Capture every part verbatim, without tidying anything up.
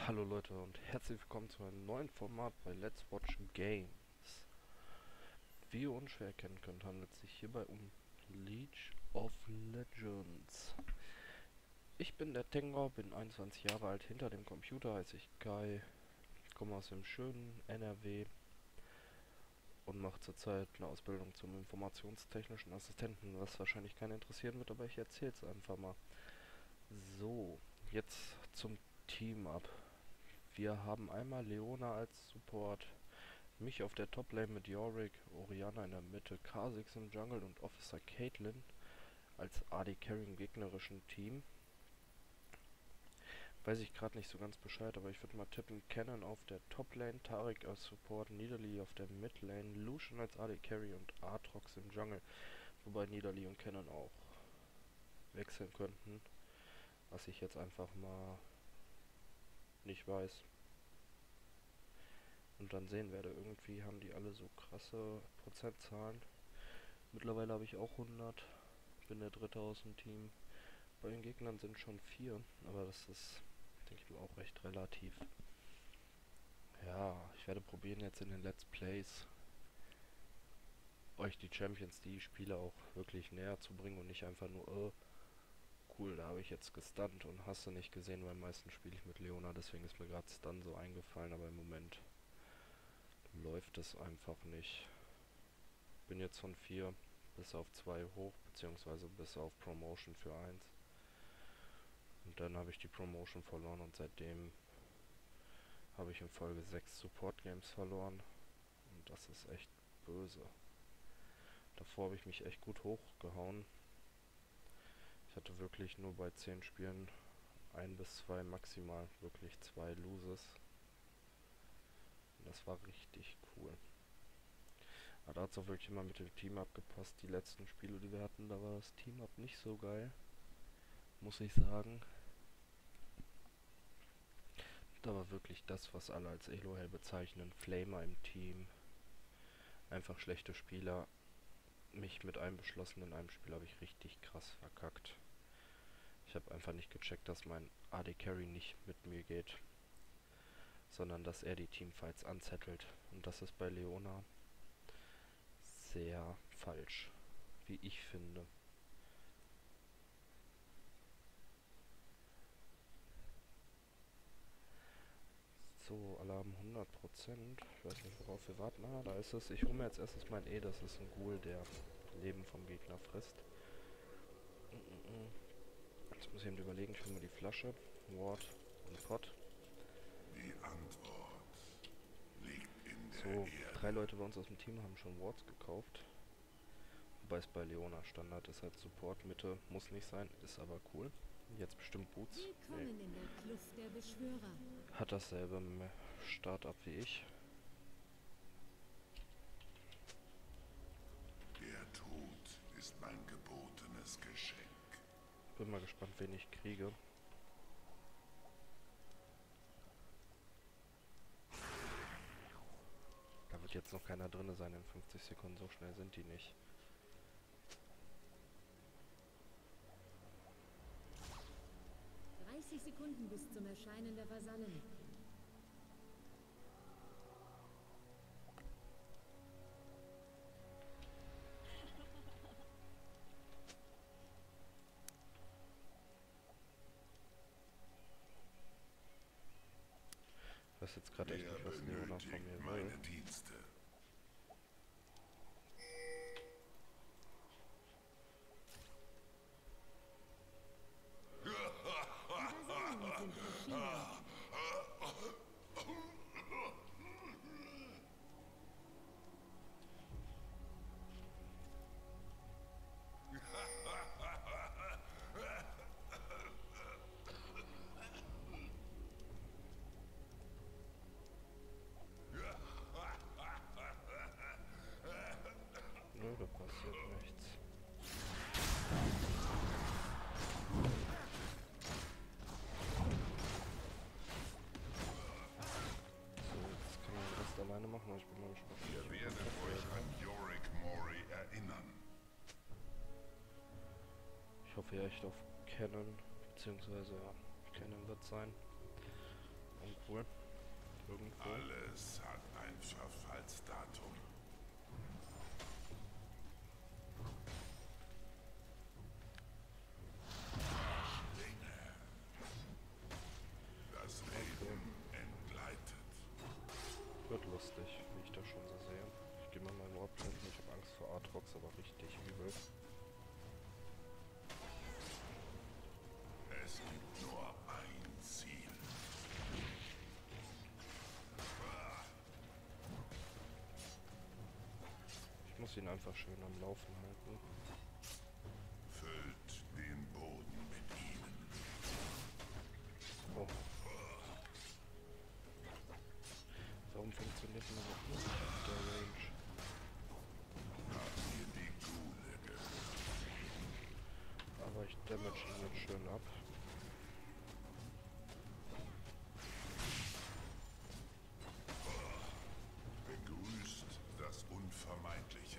Hallo Leute und herzlich willkommen zu einem neuen Format bei Let's Watch Games. Wie ihr unschwer erkennen könnt, handelt es sich hierbei um League of Legends. Ich bin der Tengar, bin einundzwanzig Jahre alt, hinter dem Computer heiße ich Kai, komme aus dem schönen N R W und mache zurzeit eine Ausbildung zum informationstechnischen Assistenten, was wahrscheinlich keinen interessieren wird, aber ich erzähle es einfach mal. So, jetzt zum Team-Up. Wir haben einmal Leona als Support, mich auf der Top-Lane mit Yorick, Orianna in der Mitte, Kha'Zix im Jungle und Officer Caitlyn als A D Carry im gegnerischen Team. Weiß ich gerade nicht so ganz Bescheid, aber ich würde mal tippen, Cannon auf der Top-Lane, Taric als Support, Nidalee auf der Mid-Lane, Lucian als A D Carry und Aatrox im Jungle, wobei Nidalee und Cannon auch wechseln könnten, was ich jetzt einfach mal nicht weiß. Und dann sehen werde. Irgendwie haben die alle so krasse Prozentzahlen. Mittlerweile habe ich auch hundert. Bin der dritte aus dem Team. Bei den Gegnern sind schon vier. Aber das ist, denke ich mal, auch recht relativ. Ja, ich werde probieren jetzt in den Let's Plays euch die Champions, die Spiele auch wirklich näher zu bringen und nicht einfach nur, oh, cool, da habe ich jetzt gestunt und hast du nicht gesehen, weil meistens spiele ich mit Leona, deswegen ist mir gerade Stun so eingefallen, aber im Moment läuft es einfach nicht. Bin jetzt von vier bis auf zwei hoch, beziehungsweise bis auf Promotion für eins. Und dann habe ich die Promotion verloren und seitdem habe ich in Folge sechs Support Games verloren. Und das ist echt böse. Davor habe ich mich echt gut hochgehauen. Ich hatte wirklich nur bei zehn Spielen ein bis zwei, maximal wirklich zwei Loses. Und das war richtig cool. Aber da hat es auch wirklich immer mit dem Team abgepasst. Die letzten Spiele, die wir hatten, da war das Team-Up nicht so geil. Muss ich sagen. Da war wirklich das, was alle als Elohel bezeichnen. Flamer im Team. Einfach schlechte Spieler. Mich mit einbeschlossen in einem Spiel habe ich richtig krass verkackt. Ich habe einfach nicht gecheckt, dass mein A D Carry nicht mit mir geht, sondern dass er die Teamfights anzettelt. Und das ist bei Leona sehr falsch, wie ich finde. So, Alarm hundert Prozent. Ich weiß nicht, worauf wir warten. Ah, da ist es. Ich hole mir jetzt erstes mein E. Das ist ein Ghoul, der Leben vom Gegner frisst. Jetzt muss ich eben überlegen. Ich hole mir die Flasche, Ward und Pot. Die Antwort liegt in der So, Erde. drei Leute bei uns aus dem Team haben schon Wards gekauft. Wobei es bei Leona Standard ist halt Support. Mitte muss nicht sein, ist aber cool. Jetzt bestimmt Boots. Nee. Willkommen in der Kluft der Beschwörer. Hat dasselbe Startup wie ich. Der Tod ist mein gebotenes Geschenk. Bin mal gespannt, wen ich kriege. Da wird jetzt noch keiner drin sein in fünfzig Sekunden. So schnell sind die nicht. dreißig Sekunden bis zum Erscheinen der Vasallen. Ich weiß jetzt gerade echt nicht, was Leona von mir will. Meine Dienste. Die Vasallen sind verschieden. Nö, da passiert nichts. So, jetzt kann er den Rest alleine machen, aber ich bin mal gespannt. Ihr werdet euch an Yorick Mori erinnern. Ich hoffe ja echt auf Cannon, beziehungsweise ja, Cannon wird sein. Und Nordblenden. Ich habe Angst vor Aatrox, aber richtig übel. Es gibt nur ein Ziel. Ich muss ihn einfach schön am Laufen halten. Füllt den Boden mit ihnen. Oh. Warum funktioniert denn aber nicht auf der Range? Habt ihr die Ghule gehört? Aber ich damage ihn jetzt schön ab. Begrüßt das Unvermeidliche.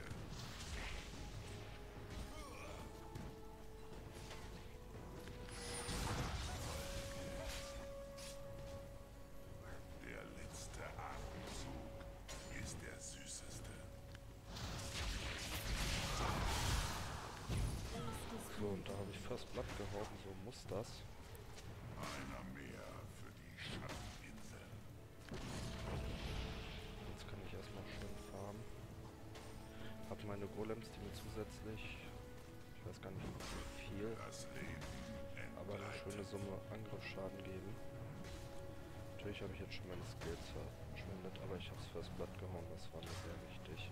Der letzte Atemzug ist der süßeste. So, und da habe ich fast Blatt gehauen, so muss das. Einer mehr für die Schatteninsel. Jetzt kann ich erstmal schön farmen. Hab meine Golems, die mir zusätzlich, ich weiß gar nicht wie viel, Das Leben aber eine entgleitet. schöne Summe Angriffsschaden geben. Natürlich habe ich jetzt schon meine Skills verschwendet, aber ich habe es fürs Blatt gehauen, das war mir sehr wichtig.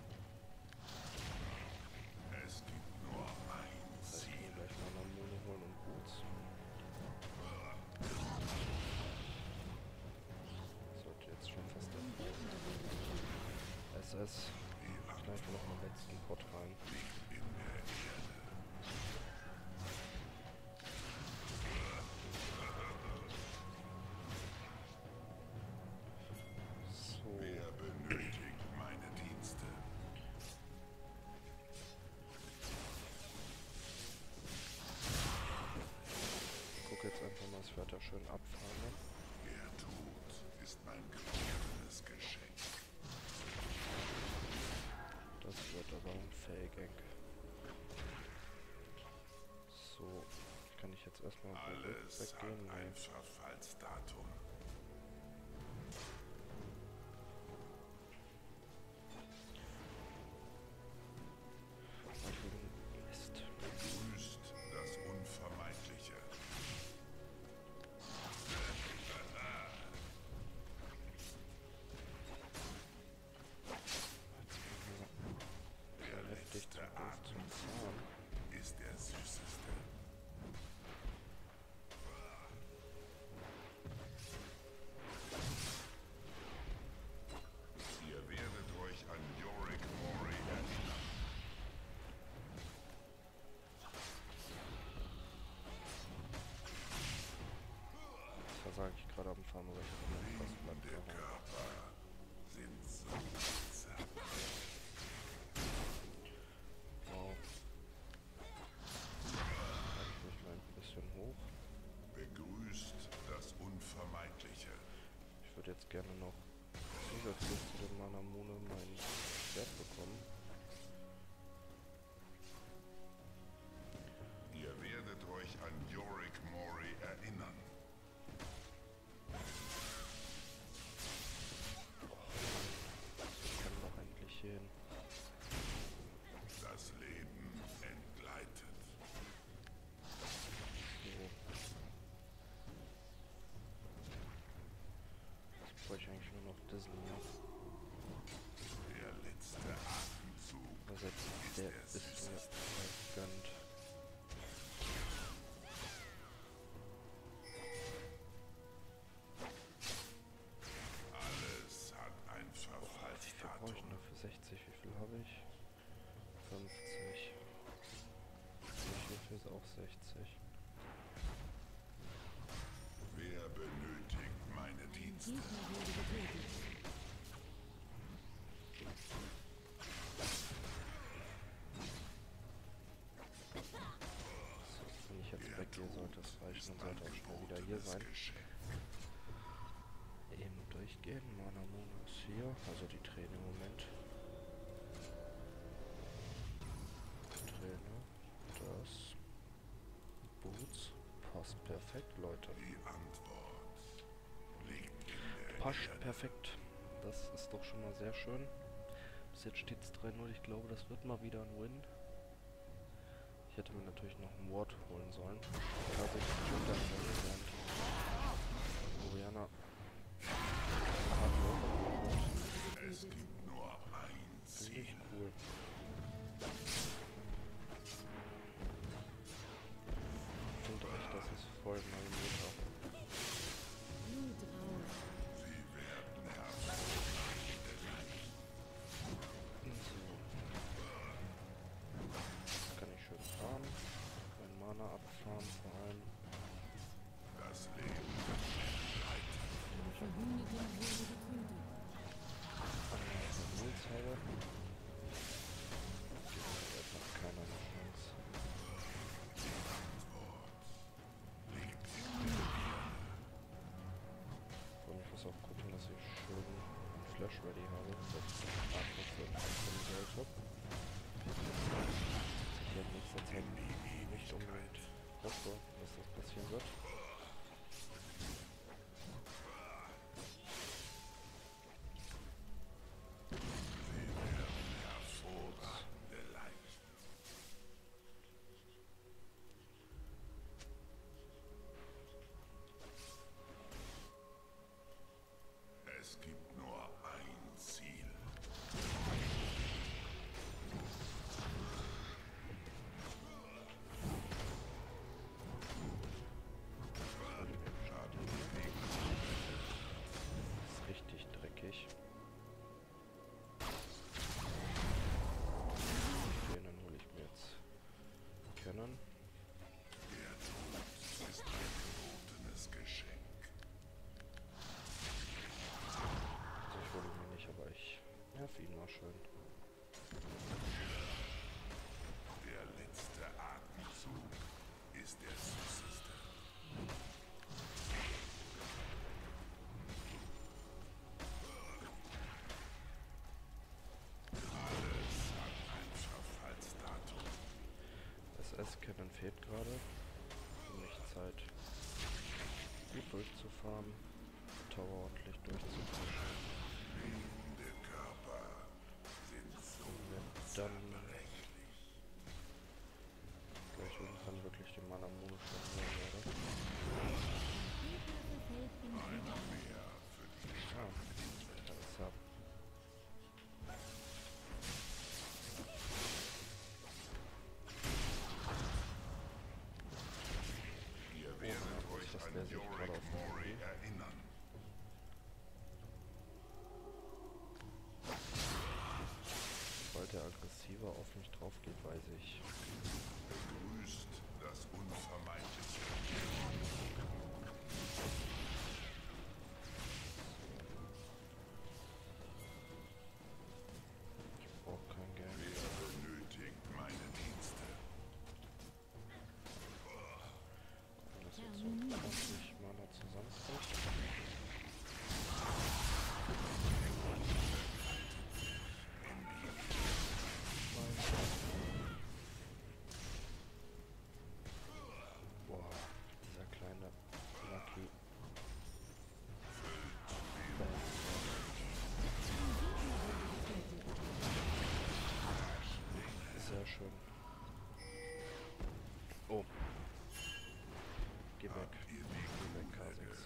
Es gibt nur ein Das heißt, ich Ziel. kann gleich mal eine Mone holen und Boots. Sollte jetzt schon fast der Fall sein. S S. Die Ich kneife noch einen letzten Pot rein. liegt in der Erde. So. Wer benötigt meine Dienste? Ich gucke jetzt einfach mal, dass ich weiter schön abfahre. Der Tod ist mein geborenes Geschenk. Das wird aber ein Fail-Gang. So, kann ich jetzt erstmal Alles weggehen? hat ein Nee. Verfallsdatum. Ich will Mist. Begrüßt das Unvermeidliche. Der Sehr heftig letzte zum Griff zum Zahn. Atemzug ist der süßeste. Ihr werdet euch an Yorick Mori erinnern. Das versage ich gerade am Farm, aber ich habe noch fast Blatt Der gehauen. Körper sind so zart. Wow. Halte ich mich mal ein bisschen hoch. Begrüßt das Unvermeidliche. Ich würde jetzt gerne noch zusätzlich zu dem Manamune mein Schwert bekommen. Ihr werdet euch an Yorick Mori erinnern. Ich kann doch endlich hier hin. Das Leben entgleitet. So. Jetzt brauche ich eigentlich nur noch Disney. Der letzte Atemzug Was jetzt ist der der ist mir süßeste. gönnt. Alles hat ein Wie viel brauche ich Verfallsdatum. denn dafür? sechzig. Wie viel habe ich? fünfzig. Hierfür ist auch sechzig. Wer benötigt meine Dienste? Gegner wurde getötet. So, wenn ich jetzt Der weggehe, sollte Tod es reichen ist und mein sollte auch schnell wieder hier gebotenes sein. Geschenk. Eben durchgehen. Manamune ist hier, also die Träne im Moment. Träne, das. Boots. Passt perfekt, Leute. Die Antwort liegt in der Passt Erde. perfekt. Das ist doch schon mal sehr schön. Bis jetzt steht es drei null. Ich glaube, das wird mal wieder ein Win. Ich hätte mir natürlich noch ein Ward holen sollen. Kha'Zix und dann gelernt. Orianna hat Ward. Es gibt nur ein Finde ich Ziel. cool. Ich finde echt, das ist voll mein Meta. Blut raus. Sie werden hervorragende Leid. So. Jetzt kann ich schön farmen. Mein Mana abfarmen vor allem. Das Leben Verwundete wurde getötet. Nuls habe. Jetzt hat keiner eine Chance. Und ich muss auch gucken, dass ich schön einen Flash ready habe, dass ich Artwechsel ankommen sollte. Ich in nächster Zeit nicht unbedingt hoffe, dass das passieren wird. hervorragende Leid. Es gibt nur ein Ziel. Das ist richtig dreckig. Okay, dann hole ich mir jetzt Cannon. Der Tod ist ein gebotenes Geschenk. Also ich hole ihn mir nicht, aber ich nerv ihn mal schön. Der letzte Atemzug ist der süßeste. Alles hat ein Verfallsdatum. S S-Cannon fehlt gerade. Für mich Zeit, gut durchzufarmen. Tower ordentlich durchzupushen. Lebende Körper sind so Dann zerbrechlich. gleich irgendwann wirklich den Mana Mono schon holen werde. Gegner verfällt in Einer Wut. mehr für die Ah, alles ab. Ihr werdet Oh, euch das an lässt sich Yorick gerade auf den Mori Rücken. erinnern. Sobald der aggressiver auf mich drauf geht, weiß ich. Begrüßt das Unvermeidliche. Ich brauche kein Geld. Wer benötigt meine Dienste? Wenn das jetzt so zwanzig Mana zusammenkriegt. Boah, dieser kleine Lucky. Sehr schön. Oh. Geh weg. Geh weg, Kha'Zix.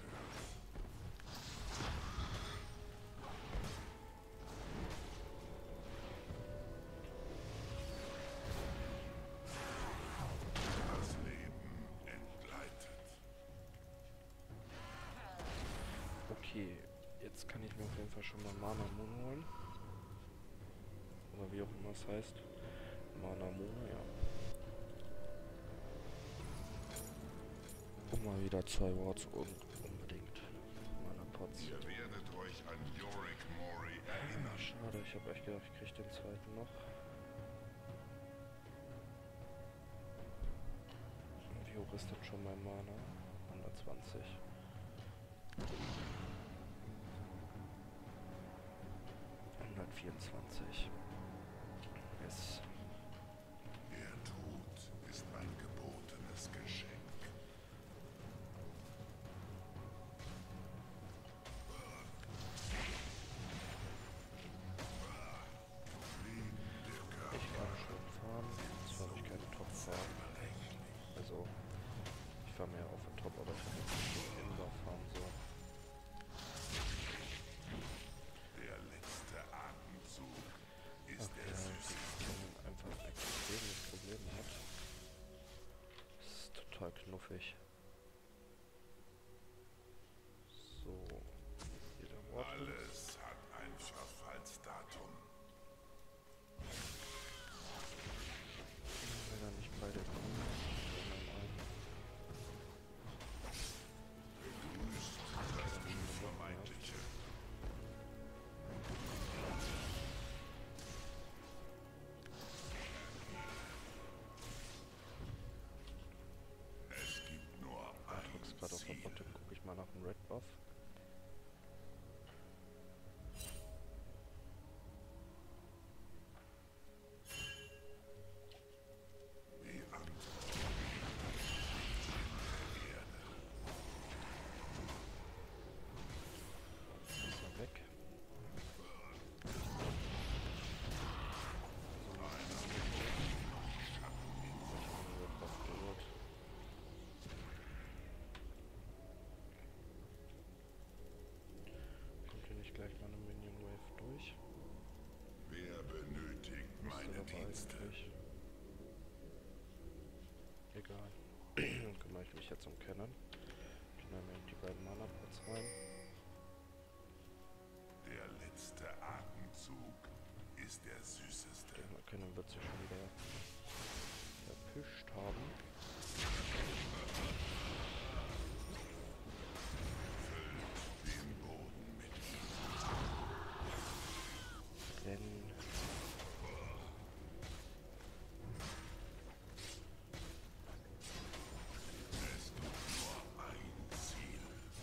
Das Leben entgleitet. Okay, jetzt kann ich mir auf jeden Fall schon mal Mana Moon holen. Oder wie auch immer es heißt. Mana Moon, ja. Und mal wieder zwei Wards und unbedingt Mana Pots. Ihr werdet euch an Yorick Mori erinnern. Schade, ich habe echt gedacht, ich kriege den zweiten noch. Wie hoch ist denn schon mein Mana? hundertzwanzig. hundertvierundzwanzig. Yes. Der Tod ist ein gebotenes Geschenk. nervig. So. Hier der Ort. Alles hat ein Verfallsdatum. Wenn er nicht beide kommen, sondern ein. Begrüßt das Unvermeidliche. Es gibt nur Atrox ein gerade auf der Ziel. Bottom, gucke ich mal nach dem Red Buff. Die Antwort in der Erde. Ist er weg. Red Buff geholt. Kommt hier nicht gleich mal eine Minion Wave durch? Wer benötigt Müsste meine aber Dienste? eigentlich. Egal. Kümmere ich mich jetzt um Cannon. Ich nehme eben die beiden Mana-Pots rein. Der letzte Atemzug ist der süßeste. Der Cannon wird sich schon wieder verpischt haben. Den Boden mit Wenn Es gibt nur ein Ziel.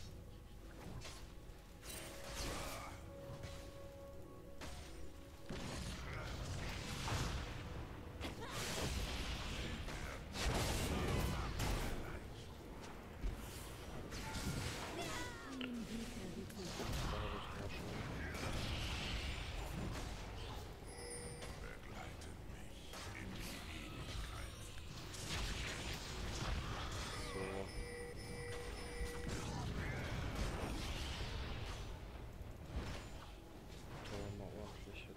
Einen Gegner getötet. da habe ich ja schon. Begleitet mich in die Ewigkeit. So. Tower mal ordentlich hin.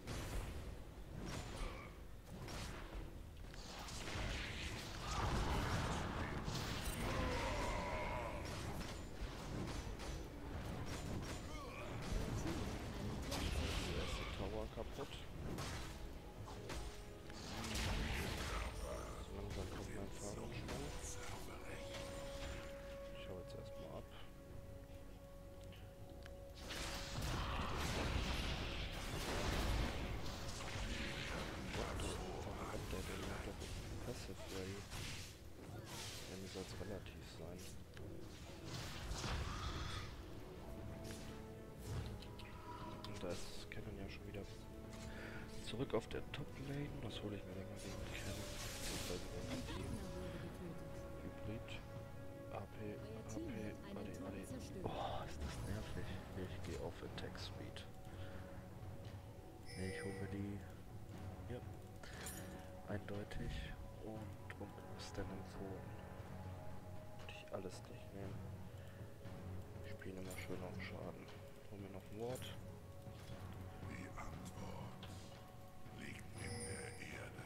Der erste Tower kaputt. So langsam kommt mein Fahrradschwung. Ich hau jetzt erstmal ab. Warum hat der denn noch doppelten Passive Ray? Dem soll es relativ sein. Und da ist Cannon ja schon wieder zurück auf der Top Lane. Das hole ich mir dann mal gegen Cannon. Beziehungsweise gegen Ein die Gegner wurde getötet. Hybrid. A P, Euer A Team P, hat Adi, einen Turm Adi. zerstört. Oh, ist das nervig. Ich gehe auf Attack Speed. Nee, ich hole mir die. Ja. Eindeutig. Und um ist dann empfohlen. Würde ich alles nicht nehmen. Ich spiele immer schön auf Schaden. Hol mir noch ein Ward. Die Antwort liegt in der Erde.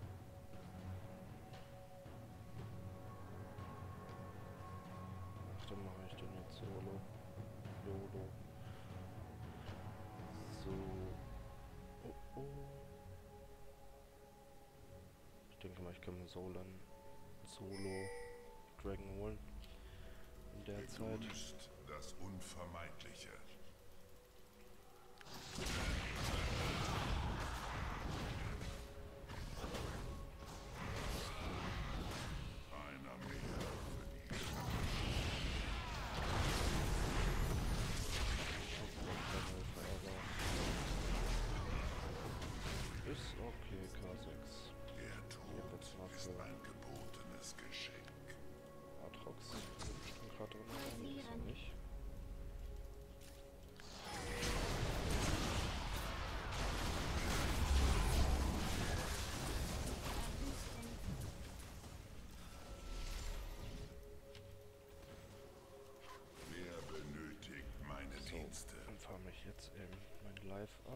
Ach, dann mache ich den jetzt solo. Solo. So. Oh, oh. Ich denke mal, ich kann mir Solo, Solo Dragon holen. In der Zeit. Begrüßt das Unvermeidliche. Einer mehr für die Ist okay, K sechs. Der Tod wird's mal ist für- ein gebotenes Geschenk. Atrox. Wird bestimmt gerade drin sein. Ist er nicht. Wer benötigt meine So, Dienste? dann farm ich jetzt eben mein Live ab.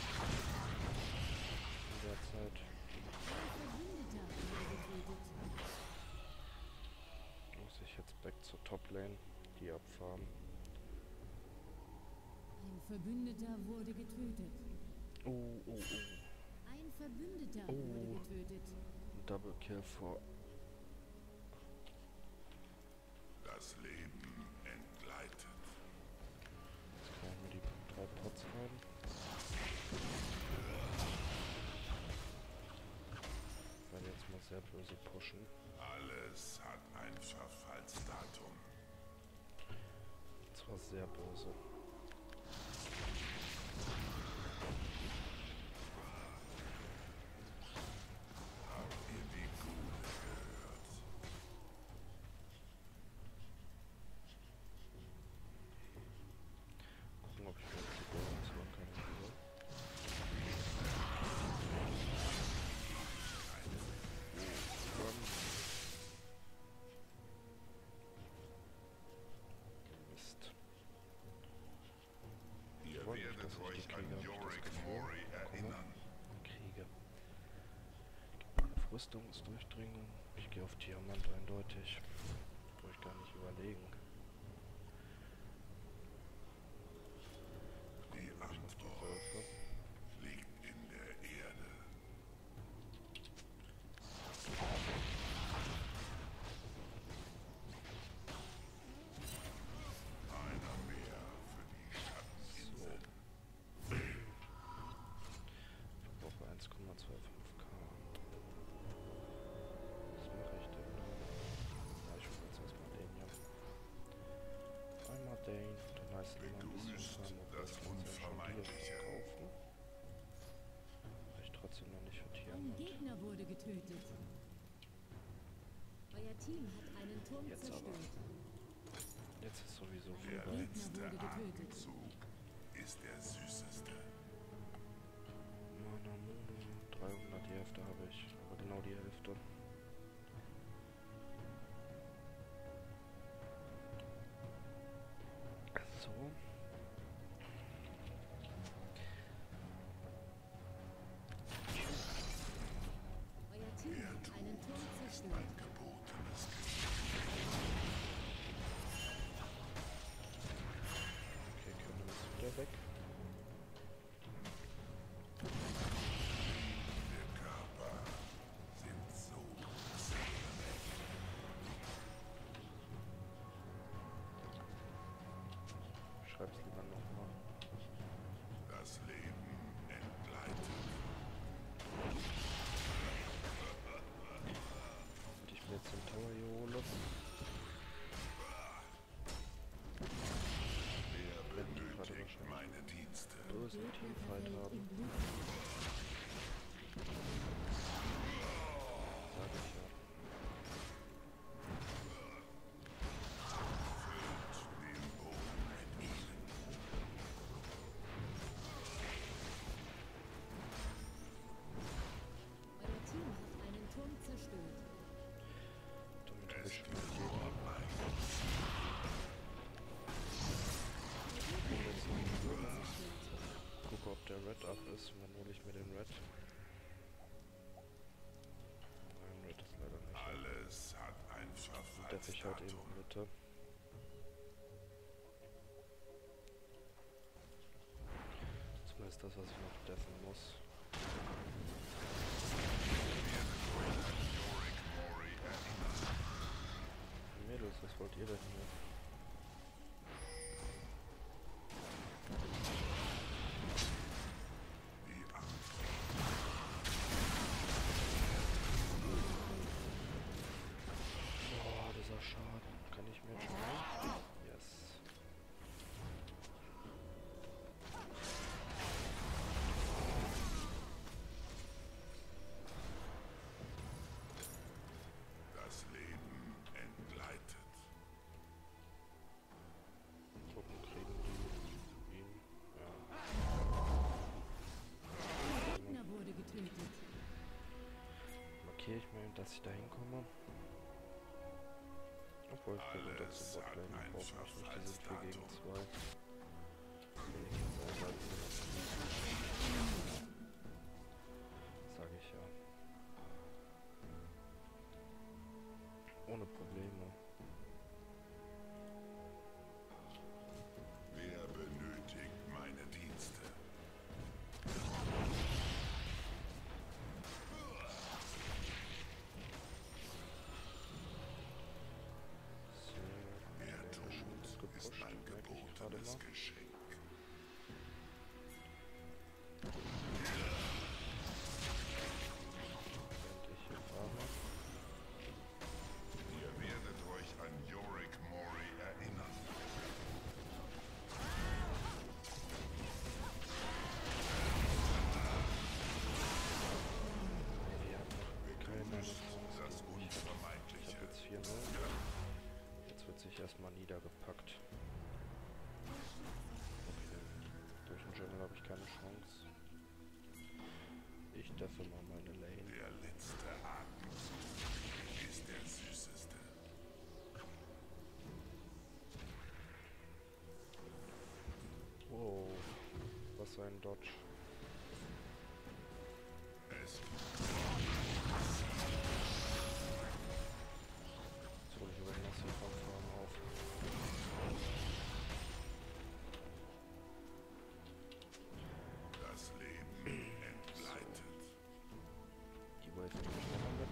In der Zeit. Ein Verbündeter wurde getötet. Verbündeter wurde getötet. Oh, oh, oh. Ein Verbündeter Oh. wurde getötet. Double Kill vor. Das Leben entgleitet. Jetzt knallen wir die drei Pots rein. Ich werde jetzt mal sehr böse pushen. Alles hat ein Verfallsdatum. Das war sehr böse. Habt ihr die Gule gehört? Gucken, ob ich vielleicht die Golden machen kann. Hier. Mist. Ihr freue mich, werdet dass ich euch die an Kriege, hab ich das Yorick Gefühl. Mori Guck mal. erinnern. Kriege. Auf Rüstungsdurchdringung. Ich gehe auf Diamant eindeutig. Brauche ich gar nicht überlegen. Die Hab ich noch die Antwort Wölfe. liegt in der Erde. Einer mehr für die Schatteninseln. Ich brauche eins Komma fünfundzwanzig K. Was mache ich denn da? Ja, ich hole jetzt erstmal den hier. Einmal den, dann heißt es immer ein bisschen Begrüßt Farm, obwohl das ich kann es ja schon hier Unvermeidliche. verkaufen. Reicht trotzdem noch nicht für Ein Diamant. Gegner wurde getötet. Euer Team hat einen Turm Jetzt aber. zerstört. Jetzt ist sowieso Der vorbei. letzte wurde getötet. Atemzug ist der süßeste. Mana Mono, dreihundert, die Hälfte habe ich. Aber genau die Hälfte. So. Euer Team Der hat einen Turm Tod ist zerstört. ein gebotenes Geschenk. Okay, können wir jetzt wieder weg. Der Körper sind so zählig. Schreib's lieber nochmal. Das Leben entgleitet. Damit ich mir jetzt den Tower hier hole. Wer Wenn die gerade benötigt wahrscheinlich meine Dienste? bösen Gegner Teamfight verfällt haben. in Blut. Sag ich ja. Füllt den Boden mit ihnen. Euer Team hat einen Turm zerstört. Damit habe Es ich schon ist mal jeden. vorbei. Euer Gegner hat einen Turm zerstört. Gucke, ob der Red up ist. Und dann hole ich mir den Red. Nein, Red ist leider nicht. Alles hat ein Der Fisch halt eben Verfallsdatum. Mitte. Zumindest das, was ich noch deffen muss. Yorick Mori erinnern. Mädels, was wollt ihr denn hier? Die Antwort Boah, dieser Schaden. Kann ich mir jetzt schon? Yes. das Leben entgleitet. Gucken, kriegen die ihn. Ja. Ein Gegner wurde getötet. Markiere ich mir, dass ich da hinkomme. Obwohl ich gehe runter Alles zum hat Botlane. ein Ich brauche nicht diese vier gegen Verfallsdatum. zwei. Bin ich jetzt selber sage ich ja. Ohne Probleme. Wer benötigt meine gebotenes Geschenk. Während ich hier fahre. Ihr werdet euch an Yorick Mori erinnern. Wir haben noch keine Chance Das gegen mich. Ich Unvermeidliche. habe jetzt vier null. Jetzt wird sich erstmal niedergepackt. Okay. Durch den Jungle habe ich keine Chance. Ich dafür mal meine Lane. Der letzte Atemzug ist der süßeste. Wow. Was für ein Dodge. Es Jetzt hole ich über den Massiv-Farm auf. das Leben entgleitet. Die Wave nehme ich nochmal mit.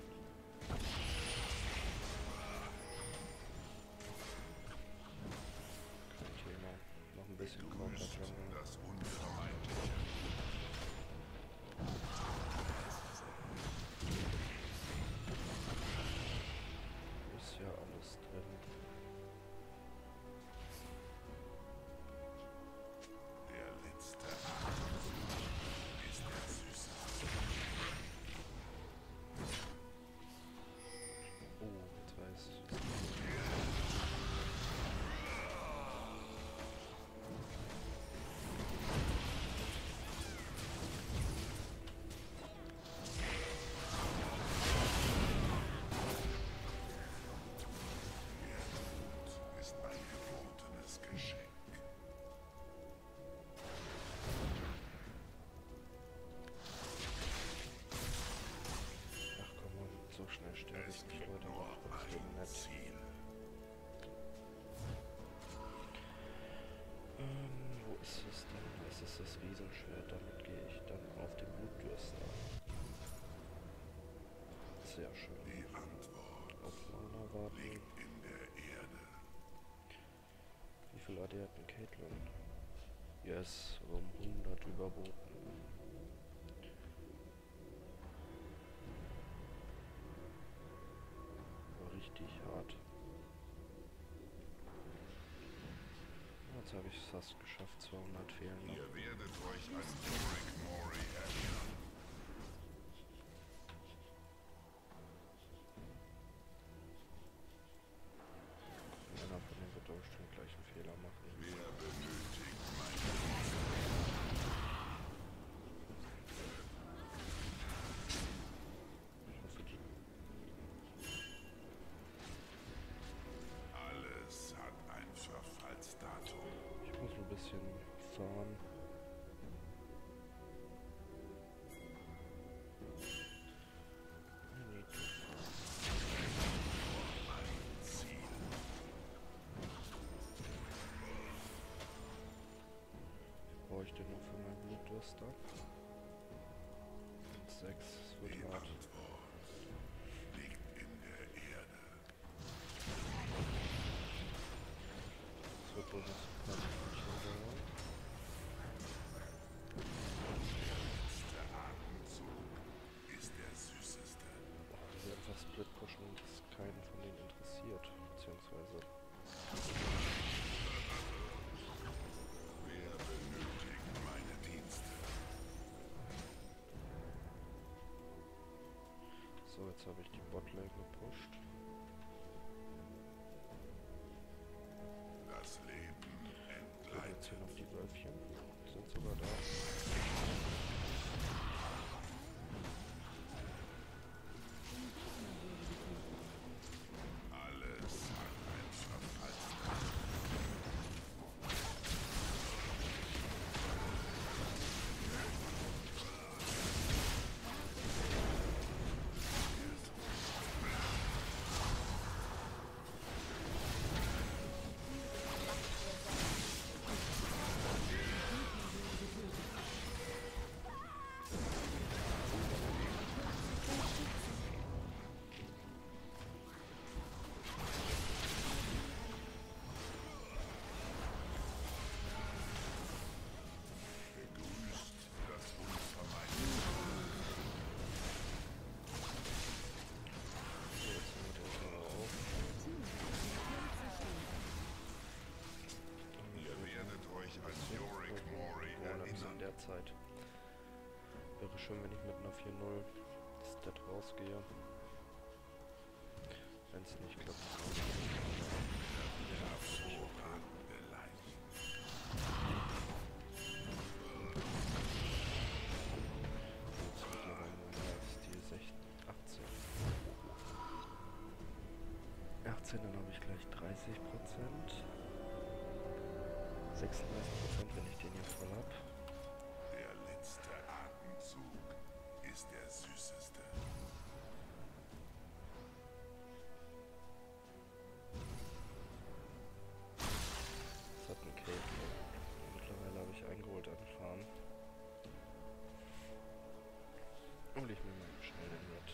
Kein Thema. Noch ein bisschen Counter-Jungle. Das Unvermeidliche. Ist ja alles drin. Der letzte Atemzug ist der süßeste. Oh, jetzt weiß ich. Ist ein gebotenes Geschenk. Ach komm on, so schnell sterbe Es ich nicht, gibt Leute. nur Das wird ein nett. Ziel. Ähm, wo ist es denn? Es ist das Riesenschwert, damit gehe ich dann auf den Blutdürster. Sehr schön. Die Antwort Auf Mana warten. liegt in der Erde. Wie viel A D hat denn Caitlyn? Yes, um hundert überboten. War richtig hart. Jetzt habe ich es fast geschafft, zweihundert fehlen noch. Ihr werdet euch an Yorick Mori erinnern. Einer von denen wird doch bestimmt gleich einen Fehler machen. Wer benötigt meine Ich hoffe, die Alles hat ein Verfallsdatum. Ich muss ein bisschen fahren. I need to Ein Ziel. brauche ich denn noch für meinen Blutdurster? sechs, es wird Die hart. Antwort liegt in der Erde. Es wird wohl noch so knapp dauern. Der Atemzug ist der süßeste. Oh, wenn sie einfach Split pushen und es keinen von denen interessiert. Beziehungsweise Wer benötigt meine Dienste? so, jetzt habe ich die Botlane gepusht. Das Leben Und jetzt hier entgleitet. noch die Wölfchen. Sind sogar da. Alles hat ein Verfallsdatum. Zeit. Wäre schön, wenn ich mit einer vier null Stat rausgehe. Wenn es nicht klappt, dann achtzehn, dann habe ich gleich dreißig Prozent. sechsunddreißig Prozent, wenn ich den hier voll habe. Der letzte Atemzug ist der süßeste. Das hat ein Cave. Mittlerweile habe ich eingeholt angefahren. Hol ich mir mal schnell den mit.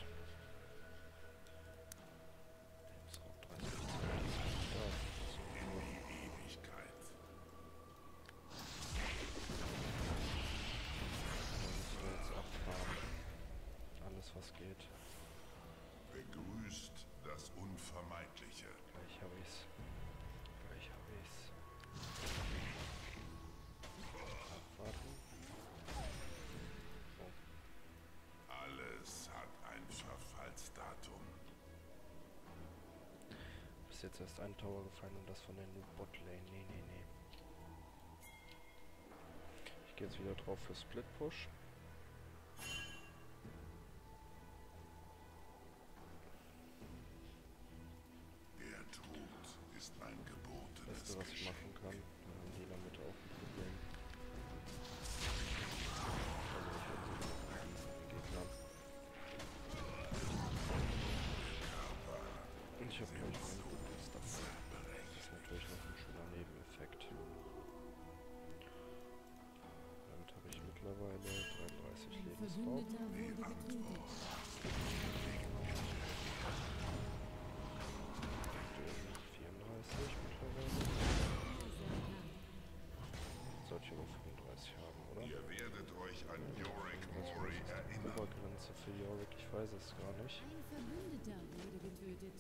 Was geht. Begrüßt das Unvermeidliche. Gleich habe ich's. Gleich habe ich's. Abwarten. Oh. Alles hat ein Verfallsdatum. Bis jetzt erst ein Tower gefallen und das von der Noob Botlane. Nee, nee, nee. Ich gehe jetzt wieder drauf für Split Push. Beste, was ich machen kann. Dann haben die damit auch ein Problem. Also ich werde sie mit den Gegnern. Und ich habe gleich meine Gutes davon. Das ist natürlich noch ein schöner Nebeneffekt. Damit habe ich mittlerweile dreiunddreißig Lebensraum. vierunddreißig mittlerweile. Sollte ich aber fünfunddreißig haben, oder? Ihr werdet euch an Yorick Mori erinnern. Obergrenze für Yorick, ich weiß es gar nicht. Ein Verbündeter wurde getötet.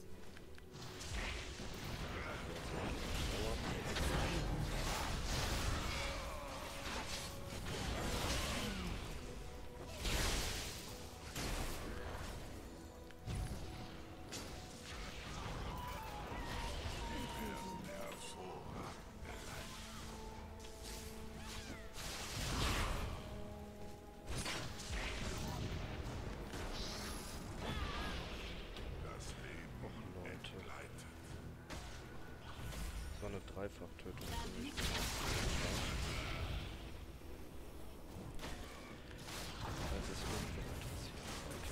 Das war eine Dreifach-Tötung für mich. Falls es irgendwen interessiert.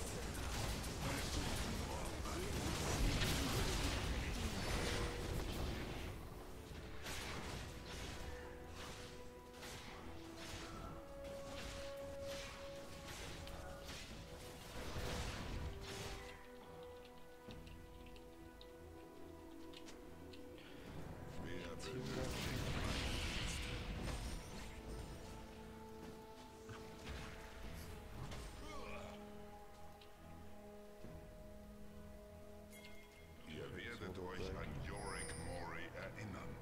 Ihr werdet euch an Yorick Mori erinnern.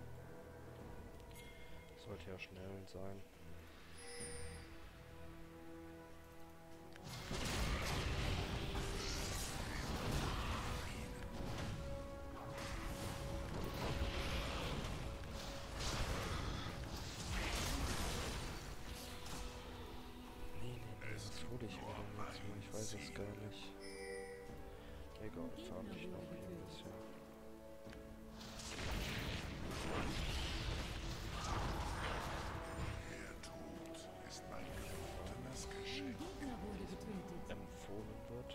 Sollte ja schnell sein. Ich weiß es gar nicht. Egal, farm ich noch hier ein bisschen. Der Tod ist mein gebotenes Geschenk. Empfohlen wird.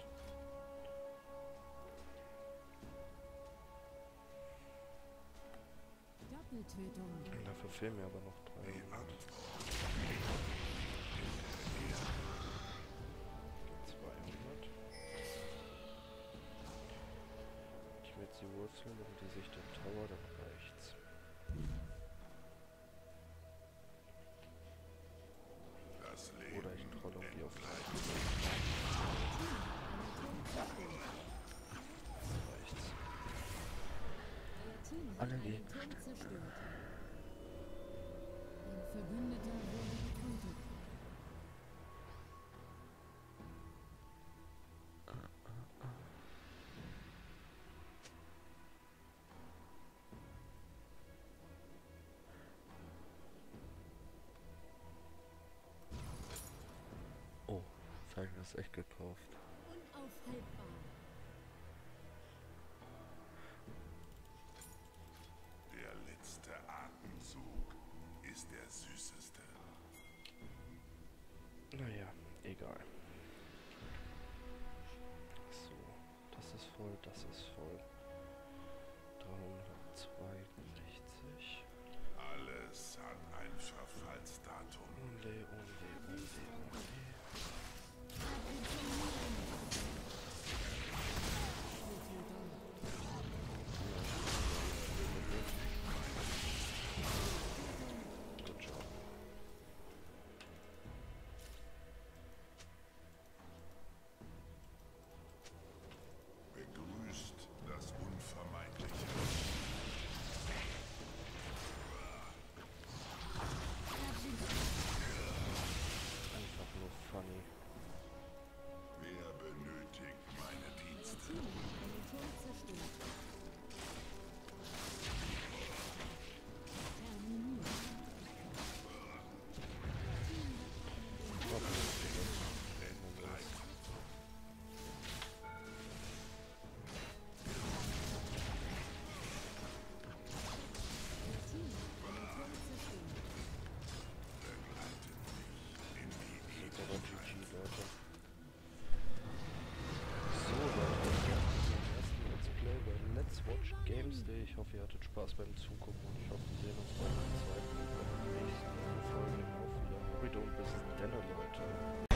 Doppeltötung. Dafür fehlen mir aber noch dreihundert. Die Wurzeln und die Sicht im Tower, dann reicht's. Das Leben Oder ich troll auf die auf drei. Das reicht's. Alle Leben Ein Verbündeter wurde getötet. Falcon ist echt gekauft. Unaufhaltbar. Der letzte Atemzug ist der süßeste. Naja, egal. So, das ist voll, das ist voll. dreihundertzweiundsechzig. Alles hat ein Verfallsdatum. Only, only, only, only. Good job. Begrüßt das Unvermeidliche. Einfach nur funny. Wer benötigt meine Dienste? Team hat einen Turm zerstört. Terminiert. Aber G G, Leute. So, Leute, das war unser ersten Let's Play bei Let's Watch Games Day. Ich hoffe, ihr hattet Spaß beim Zugucken und ich hoffe, wir sehen uns bei der zweiten und nächsten Folge auch wieder. We don't bis dann, Leute.